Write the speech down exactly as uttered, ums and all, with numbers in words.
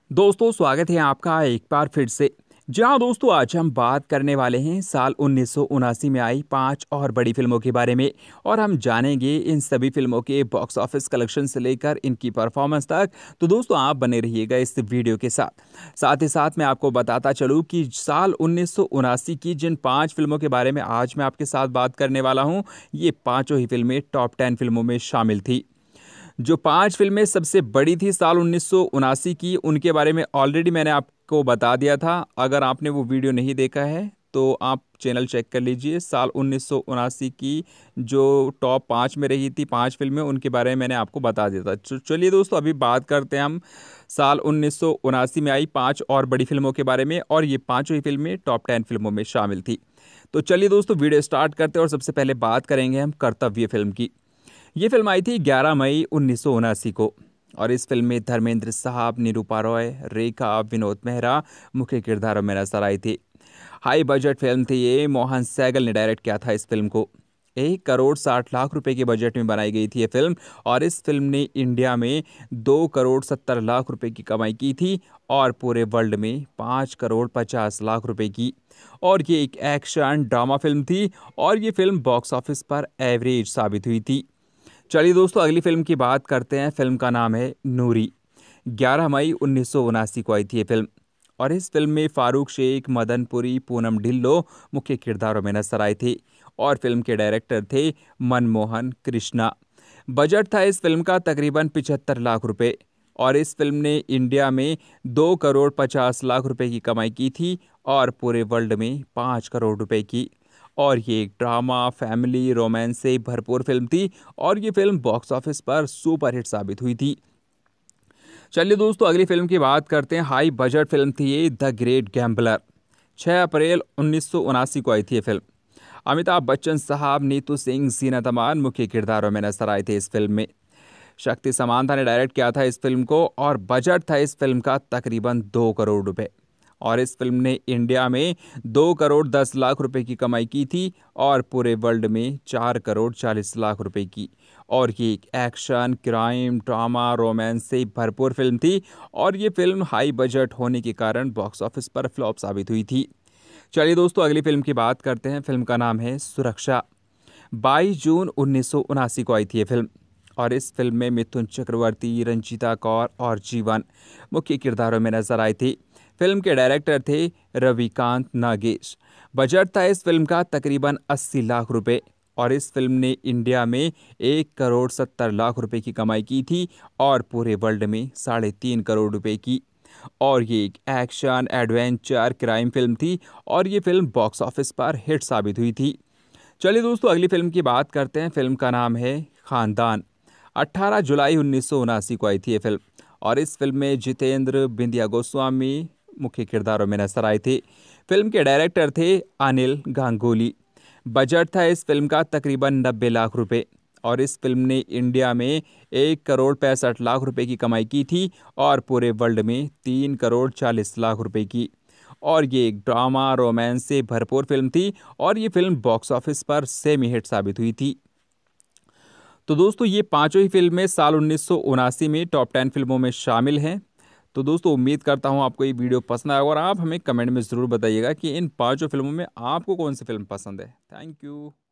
दोस्तों स्वागत है आपका एक बार फिर से। जहां दोस्तों आज हम बात करने वाले हैं साल उन्नीस सौ उनासी में आई पांच और बड़ी फिल्मों के बारे में। और हम जानेंगे इन सभी फिल्मों के बॉक्स ऑफिस कलेक्शन से लेकर इनकी परफॉर्मेंस तक। तो दोस्तों आप बने रहिएगा इस वीडियो के साथ। साथ ही साथ मैं आपको बताता चलूं कि साल उन्नीस सौ उनासी की जिन पांच फिल्मों के बारे में आज मैं आपके साथ बात करने वाला हूं, ये पांचों ही फिल्में टॉप टेन फिल्मों में शामिल थी। जो पांच फिल्में सबसे बड़ी थी साल उन्नीस सौ उनासी की, उनके बारे में ऑलरेडी मैंने आपको बता दिया था। अगर आपने वो वीडियो नहीं देखा है तो आप चैनल चेक कर लीजिए। साल उन्नीस सौ उनासी की जो टॉप पाँच में रही थी पांच फिल्में, उनके बारे में मैंने आपको बता दिया था। तो चलिए दोस्तों अभी बात करते हैं हम साल उन्नीस सौ उनासी में आई पांच और बड़ी फिल्मों के बारे में, और ये पांचों ही फिल्में टॉप टेन फिल्मों में शामिल थी। तो चलिए दोस्तों वीडियो स्टार्ट करते हैं और सबसे पहले बात करेंगे हम कर्तव्य फिल्म की। ये फिल्म आई थी ग्यारह मई उन्नीस सौ उनासी को, और इस फिल्म में धर्मेंद्र साहब, निरूपा रॉय, रेखा, विनोद मेहरा मुख्य किरदारों में नजर आई थी। हाई बजट फिल्म थी ये। मोहन सैगल ने डायरेक्ट किया था इस फिल्म को। एक करोड़ साठ लाख रुपए के बजट में बनाई गई थी ये फिल्म, और इस फिल्म ने इंडिया में दो करोड़ सत्तर लाख रुपए की कमाई की थी, और पूरे वर्ल्ड में पाँच करोड़ पचास लाख रुपए की। और ये एक एक्शन ड्रामा फिल्म थी, और ये फिल्म बॉक्स ऑफिस पर एवरेज साबित हुई थी। चलिए दोस्तों अगली फिल्म की बात करते हैं। फिल्म का नाम है नूरी। ग्यारह मई उन्नीस सौ उनासी को आई थी ये फिल्म, और इस फिल्म में फारूक शेख, मदनपुरी, पूनम ढिल्लो मुख्य किरदारों में नजर आए थे, और फिल्म के डायरेक्टर थे मनमोहन कृष्णा। बजट था इस फिल्म का तकरीबन पिछहत्तर लाख रुपए, और इस फिल्म ने इंडिया में दो करोड़ पचास लाख रुपए की कमाई की थी, और पूरे वर्ल्ड में पाँच करोड़ रुपए की। और ये एक ड्रामा, फैमिली, रोमांस से भरपूर फिल्म थी, और ये फिल्म बॉक्स ऑफिस पर सुपरहिट साबित हुई थी। चलिए दोस्तों अगली फिल्म की बात करते हैं। हाई बजट फिल्म थी ये द ग्रेट गैम्बलर। छह अप्रैल उन्नीस सौ उनासी को आई थी ये फिल्म। अमिताभ बच्चन साहब, नीतू सिंह, जीनत अमान मुख्य किरदारों में नजर आए थे इस फिल्म में। शक्ति समांता ने डायरेक्ट किया था इस फिल्म को, और बजट था इस फिल्म का तकरीबन दो करोड़ रुपए, और इस फिल्म ने इंडिया में दो करोड़ दस लाख रुपए की कमाई की थी, और पूरे वर्ल्ड में चार करोड़ चालीस लाख रुपए की। और ये एक एक्शन, क्राइम, ड्रामा, रोमांस से भरपूर फिल्म थी, और ये फिल्म हाई बजट होने के कारण बॉक्स ऑफिस पर फ्लॉप साबित हुई थी। चलिए दोस्तों अगली फिल्म की बात करते हैं। फिल्म का नाम है सुरक्षा। बाईस जून उन्नीस सौ उनासी को आई थी ये फिल्म, और इस फिल्म में मिथुन चक्रवर्ती, रंजीता कौर और जीवन मुख्य किरदारों में नजर आई थी। फिल्म के डायरेक्टर थे रविकांत नागेश। बजट था इस फिल्म का तकरीबन अस्सी लाख रुपए, और इस फिल्म ने इंडिया में एक करोड़ सत्तर लाख रुपए की कमाई की थी, और पूरे वर्ल्ड में साढ़े तीन करोड़ रुपए की। और ये एक एक्शन, एडवेंचर, क्राइम फिल्म थी, और ये फिल्म बॉक्स ऑफिस पर हिट साबित हुई थी। चलिए दोस्तों अगली फिल्म की बात करते हैं। फिल्म का नाम है खानदान। अठारह जुलाई उन्नीस सौ उनासी को आई थी ये फिल्म, और इस फिल्म में जितेंद्र, बिंदिया गोस्वामी मुख्य किरदारों में नजर आए थे। फिल्म के डायरेक्टर थे अनिल गांगुली। बजट था इस फिल्म का तकरीबन नब्बे लाख रुपए, और इस फिल्म ने इंडिया में एक करोड़ पैंसठ लाख रुपए की कमाई की थी, और पूरे वर्ल्ड में तीन करोड़ चालीस लाख रुपए की। और ये एक ड्रामा, रोमांस से भरपूर फिल्म थी, और ये फिल्म बॉक्स ऑफिस पर सेमी हिट साबित हुई थी। तो दोस्तों ये पांचों ही फिल्में साल उन्नीस सौ उनासी में टॉप टेन फिल्मों में शामिल हैं। तो दोस्तों उम्मीद करता हूँ आपको ये वीडियो पसंद आएगा, और आप हमें कमेंट में ज़रूर बताइएगा कि इन पांचों फिल्मों में आपको कौन सी फिल्म पसंद है। Thank you.